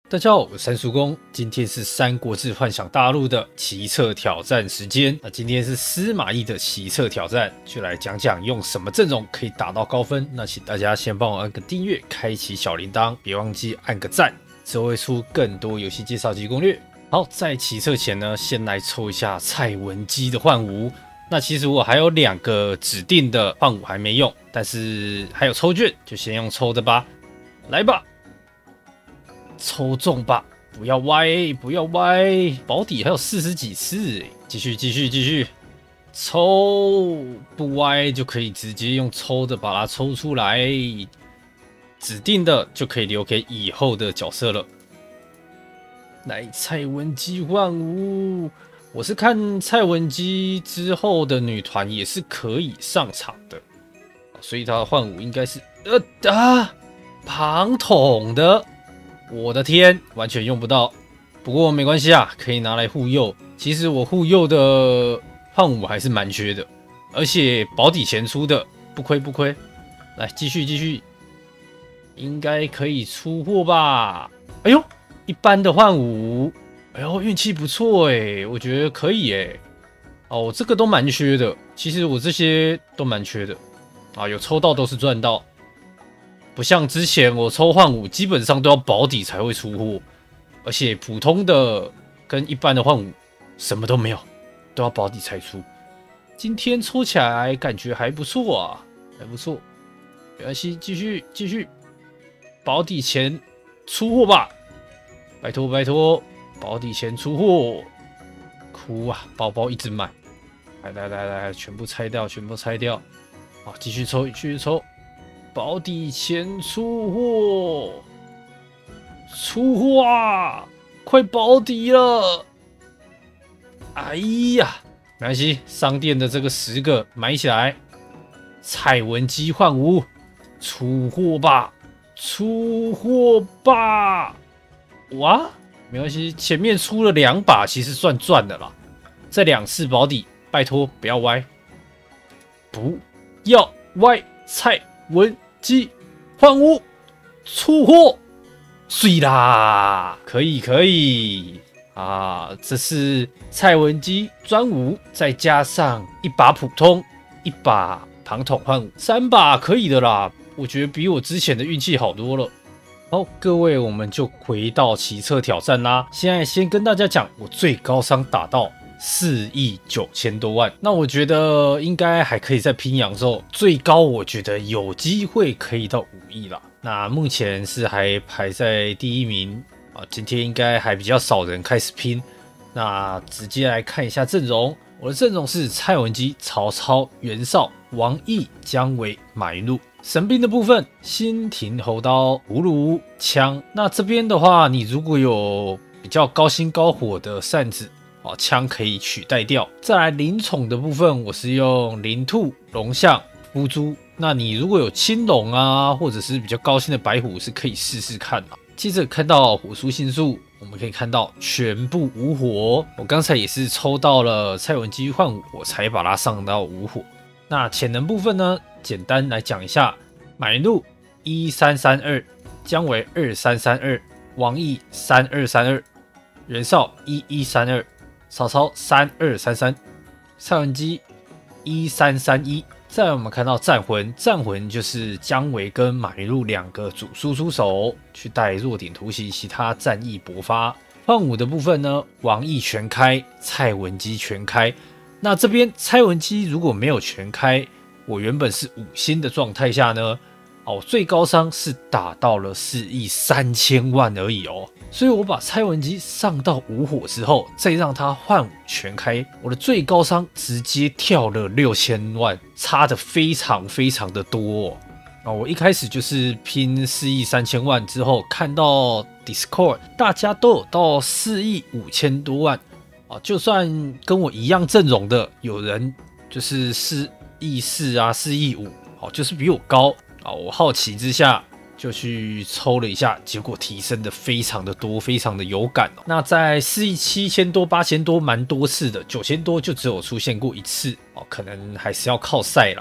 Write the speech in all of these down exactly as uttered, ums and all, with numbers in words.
大家好，我是三叔公，今天是《三国志幻想大陆》的骑策挑战时间。那今天是司马懿的骑策挑战，就来讲讲用什么阵容可以打到高分。那请大家先帮我按个订阅，开启小铃铛，别忘记按个赞，之后会出更多游戏介绍及攻略。好，在骑策前呢，先来抽一下蔡文姬的幻舞。那其实我还有两个指定的幻舞还没用，但是还有抽券，就先用抽的吧。来吧！抽中吧，不要歪，不要歪，保底还有四十几次，继续继续继续，抽不歪就可以直接用抽的把它抽出来，指定的就可以留给以后的角色了。来，蔡文姬幻舞，我是看蔡文姬之后的女团也是可以上场的，所以她的幻舞应该是呃啊庞统的。我的天，完全用不到，不过没关系啊，可以拿来护佑。其实我护佑的幻舞还是蛮缺的，而且保底前出的，不亏不亏。来，继续继续，应该可以出货吧？哎呦，一般的幻舞，哎呦，运气不错哎，我觉得可以哎。哦，这个都蛮缺的，其实我这些都蛮缺的啊，有抽到都是赚到。不像之前我抽幻舞基本上都要保底才会出货，而且普通的跟一般的幻舞什么都没有，都要保底才出。今天抽起来感觉还不错啊，还不错。没关系，继续继续，保底前出货吧，拜托拜托，保底前出货。哭啊，包包一直买，来来来来，全部拆掉，全部拆掉。好，继续抽，继续抽。保底前出货，出货啊！快保底了！哎呀，没关系，商店的这个十个买起来。蔡文姬幻舞，出货吧，出货吧！哇，没关系，前面出了两把，其实算赚的啦。这两次保底，拜托不要歪，不要歪，蔡文姬幻舞出货，碎啦！可以可以啊！这是蔡文姬专舞，再加上一把普通，一把庞统幻舞，三把可以的啦。我觉得比我之前的运气好多了。好，各位，我们就回到骑策挑战啦。现在先跟大家讲，我最高伤打到四亿九千多万，那我觉得应该还可以再拼阳寿，最高我觉得有机会可以到五亿啦。那目前是还排在第一名啊，今天应该还比较少人开始拼。那直接来看一下阵容，我的阵容是蔡文姬、曹操、袁绍、王毅、姜维、马云禄。神兵的部分，新亭猴刀、葫芦枪。那这边的话，你如果有比较高薪高火的扇子。哦，枪可以取代掉。再来灵宠的部分，我是用灵兔、龙象、伏猪。那你如果有青龙啊，或者是比较高薪的白虎，是可以试试看啊。接着看到火属性数，我们可以看到全部无火。我刚才也是抽到了蔡文姬幻舞，我才把它上到无火。那潜能部分呢，简单来讲一下：马云禄一三三二，姜维二三三二，王毅三二三二，袁绍一一三二。曹操三二三三，蔡文姬一三三一。再来我们看到战魂，战魂就是姜维跟马云禄两个主输出手去带弱点突袭，其他战役勃发。幻舞的部分呢，王毅全开，蔡文姬全开。那这边蔡文姬如果没有全开，我原本是五星的状态下呢，哦，最高伤是打到了四亿三千万而已哦。所以我把蔡文姬上到无火之后，再让他幻舞全开，我的最高伤直接跳了六千万，差的非常非常的多哦。啊，我一开始就是拼四亿三千万之后，看到 Discord 大家都有到四亿五千多万啊，就算跟我一样阵容的，有人就是四亿四啊，四亿五，哦，就是比我高啊。我好奇之下。就去抽了一下，结果提升的非常的多，非常的有感哦。那在四亿七千多、八千多蛮多次的，九千多就只有出现过一次哦，可能还是要靠赛啦。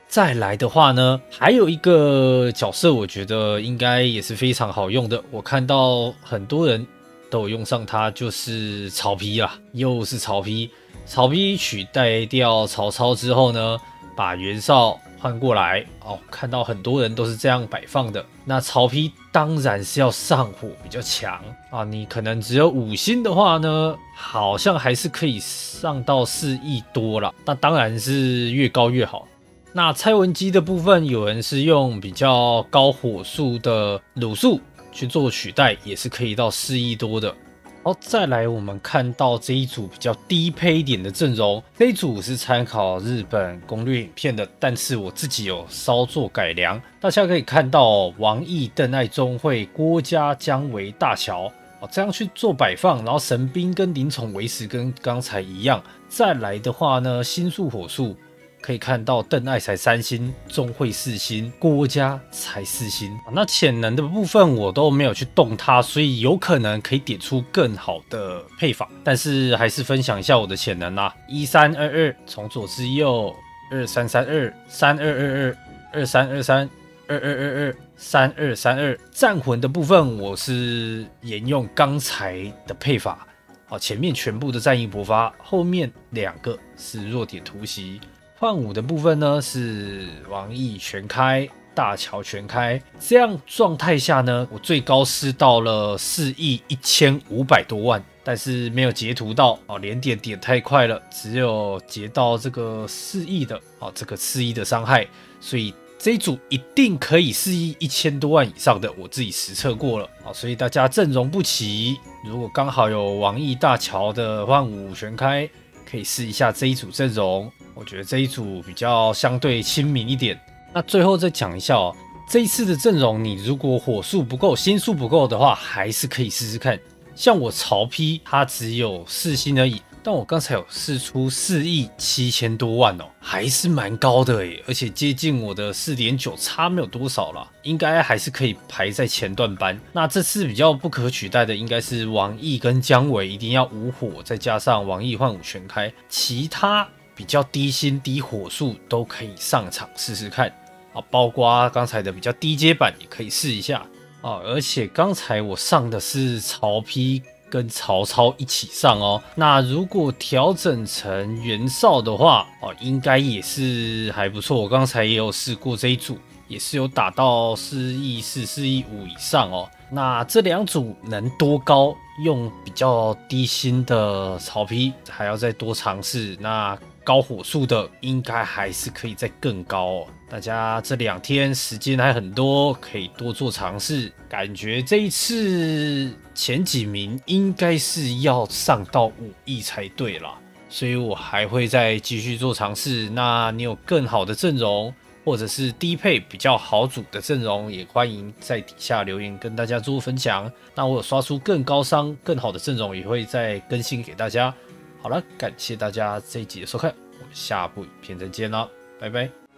再来的话呢，还有一个角色，我觉得应该也是非常好用的。我看到很多人都有用上它，就是曹丕啦，又是曹丕。曹丕取代掉曹操之后呢，把袁绍换过来哦，看到很多人都是这样摆放的。那曹丕当然是要上火比较强啊，你可能只有五星的话呢，好像还是可以上到四亿多啦。那当然是越高越好。那蔡文姬的部分，有人是用比较高火速的鲁肃去做取代，也是可以到四亿多的。好，再来我们看到这一组比较低配一点的阵容，这一组是参考日本攻略影片的，但是我自己有稍作改良。大家可以看到、哦、王毅、邓艾、钟会、郭嘉、姜维、大乔、哦、这样去做摆放，然后神兵跟林宠维持跟刚才一样。再来的话呢，星宿火速。可以看到邓艾才三星，钟会四星，郭嘉才四星。那潜能的部分我都没有去动它，所以有可能可以点出更好的配法。但是还是分享一下我的潜能啦：一三二二，从左至右；二三三二，三二二二，二三二三，二二二二，三二三二。战魂的部分我是沿用刚才的配法，好，前面全部的战役勃发，后面两个是弱点突袭。换武的部分呢是王毅全开，大乔全开，这样状态下呢，我最高是到了四亿一千五百多万，但是没有截图到哦，连点点太快了，只有截到这个四亿的哦，这个四亿的伤害，所以这一组一定可以四亿一千多万以上的，我自己实测过了啊，所以大家阵容不齐，如果刚好有王毅、大乔的换武全开，可以试一下这一组阵容。我觉得这一组比较相对亲民一点。那最后再讲一下哦，这一次的阵容，你如果火速不够、星速不够的话，还是可以试试看。像我曹丕，他只有四星而已，但我刚才有试出四亿七千多万哦，还是蛮高的诶，而且接近我的 四点九， 差没有多少啦，应该还是可以排在前段班。那这次比较不可取代的应该是王毅跟姜维，一定要无火，再加上王毅换武全开，其他比较低星低火速都可以上场试试看啊，包括刚才的比较低阶版也可以试一下啊。而且刚才我上的是曹丕跟曹操一起上哦，那如果调整成袁绍的话哦，应该也是还不错。我刚才也有试过这一组，也是有打到四亿四、四亿五以上哦。那这两组能多高？用比较低星的曹丕，还要再多尝试。那高火速的应该还是可以再更高哦。大家这两天时间还很多，可以多做尝试。感觉这一次前几名应该是要上到五亿才对啦，所以我还会再继续做尝试。那你有更好的阵容，或者是低配比较好组的阵容，也欢迎在底下留言跟大家做分享。那我有刷出更高伤、更好的阵容，也会再更新给大家。好了，感谢大家这一集的收看，我们下部影片再见啦，拜拜。